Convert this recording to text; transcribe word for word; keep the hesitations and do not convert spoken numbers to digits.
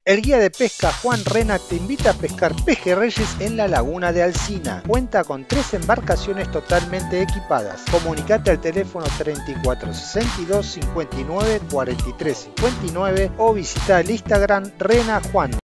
El guía de pesca Juan Rena te invita a pescar pejerreyes en la laguna de Alsina. Cuenta con tres embarcaciones totalmente equipadas. Comunicate al teléfono treinta y cuatro sesenta y dos cincuenta y nueve cuarenta y tres cincuenta y nueve o visita el Instagram Rena Juan.